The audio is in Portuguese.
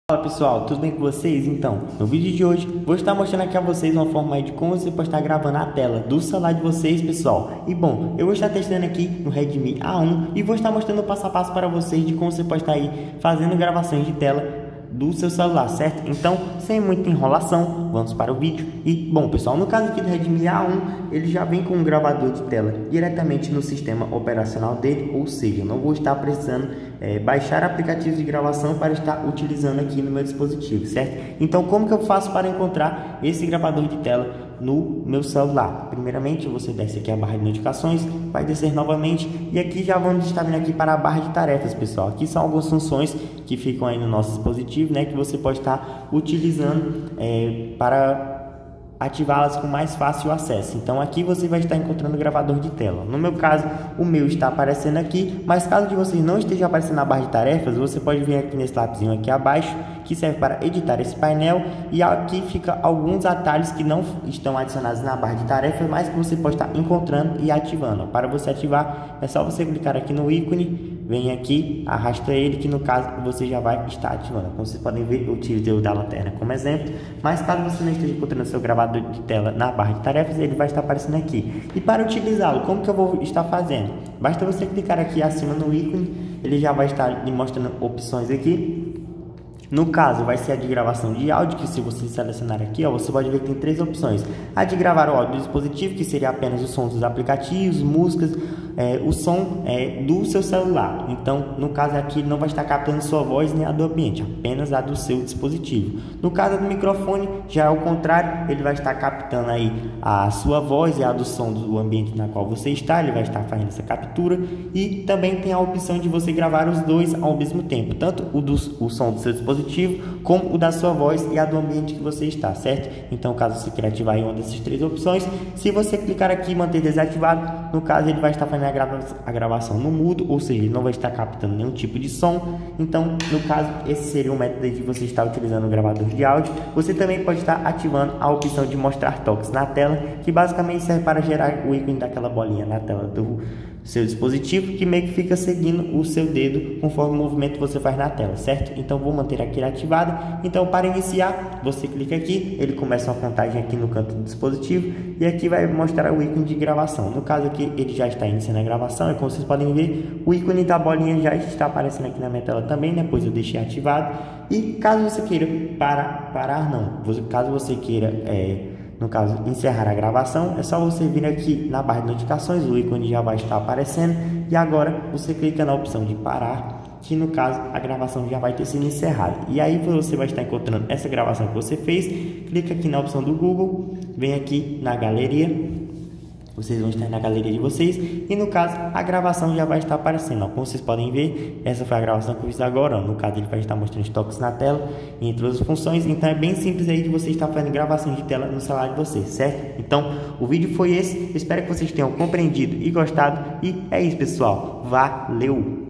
Fala pessoal, tudo bem com vocês? Então, no vídeo de hoje vou estar mostrando aqui a vocês uma forma aí de como você pode estar gravando a tela do celular de vocês, pessoal. E bom, eu vou estar testando aqui no Redmi A1 e vou estar mostrando o passo a passo para vocês de como você pode estar aí fazendo gravações de tela do seu celular, certo? Então, sem muita enrolação, vamos para o vídeo. E, bom, pessoal, no caso aqui do Redmi A1, ele já vem com um gravador de tela diretamente no sistema operacional dele, ou seja, eu não vou estar precisando baixar aplicativos de gravação para estar utilizando aqui no meu dispositivo, certo? Então, como que eu faço para encontrar esse gravador de tela no meu celular? Primeiramente, você desce aqui a barra de notificações, vai descer novamente e aqui já vamos estar vindo aqui para a barra de tarefas, pessoal. Aqui são algumas funções que ficam aí no nosso dispositivo, né, que você pode estar utilizando para ativá-las com mais fácil acesso. Então aqui você vai estar encontrando o gravador de tela. No meu caso, o meu está aparecendo aqui, mas caso de vocês não esteja aparecendo na barra de tarefas, você pode vir aqui nesse lapisinho aqui abaixo, que serve para editar esse painel, e aqui fica alguns atalhos que não estão adicionados na barra de tarefas, mas que você pode estar encontrando e ativando. Para você ativar, é só você clicar aqui no ícone, vem aqui, arrasta ele, que no caso você já vai estar ativando. Como vocês podem ver, eu utilizei o da lanterna como exemplo, mas caso você não esteja encontrando o seu gravador de tela na barra de tarefas, ele vai estar aparecendo aqui. E para utilizá-lo, como que eu vou estar fazendo? Basta você clicar aqui acima no ícone, ele já vai estar lhe mostrando opções aqui. No caso, vai ser a de gravação de áudio, que se você selecionar aqui, ó, você pode ver que tem três opções. A de gravar o áudio do dispositivo, que seria apenas o som dos aplicativos, músicas, o som do seu celular. Então, no caso aqui, ele não vai estar captando sua voz nem a do ambiente, apenas a do seu dispositivo. No caso do microfone, já é o contrário, ele vai estar captando aí a sua voz e a do som do ambiente na qual você está, ele vai estar fazendo essa captura. E também tem a opção de você gravar os dois ao mesmo tempo, tanto o som do seu dispositivo como o da sua voz e a do ambiente que você está, certo? Então, caso você queira ativar aí uma dessas três opções, se você clicar aqui e manter desativado, no caso ele vai estar fazendo a gravação no mudo, ou seja, ele não vai estar captando nenhum tipo de som. Então, no caso, esse seria um método de você estar utilizando o gravador de áudio. Você também pode estar ativando a opção de mostrar toques na tela, que basicamente serve para gerar o ícone daquela bolinha na tela do seu dispositivo, que meio que fica seguindo o seu dedo conforme o movimento que você faz na tela, certo? Então vou manter aqui ativado. Então, para iniciar, você clica aqui, ele começa uma contagem aqui no canto do dispositivo e aqui vai mostrar o ícone de gravação. No caso aqui, ele já está iniciando a gravação e como vocês podem ver, o ícone da bolinha já está aparecendo aqui na minha tela também, né? Pois eu deixei ativado. E caso você queira caso você queira no caso, encerrar a gravação, é só você vir aqui na barra de notificações, o ícone já vai estar aparecendo e agora você clica na opção de parar, que no caso a gravação já vai ter sido encerrada. E aí você vai estar encontrando essa gravação que você fez, clica aqui na opção do Google, vem aqui na galeria, vocês vão estar na galeria de vocês e no caso a gravação já vai estar aparecendo, ó. Como vocês podem ver, essa foi a gravação que eu fiz agora, ó. No caso ele vai estar mostrando os toques na tela entre outras funções. Então é bem simples aí de você estar fazendo gravação de tela no celular de vocês, certo? Então o vídeo foi esse, espero que vocês tenham compreendido e gostado e é isso, pessoal, valeu!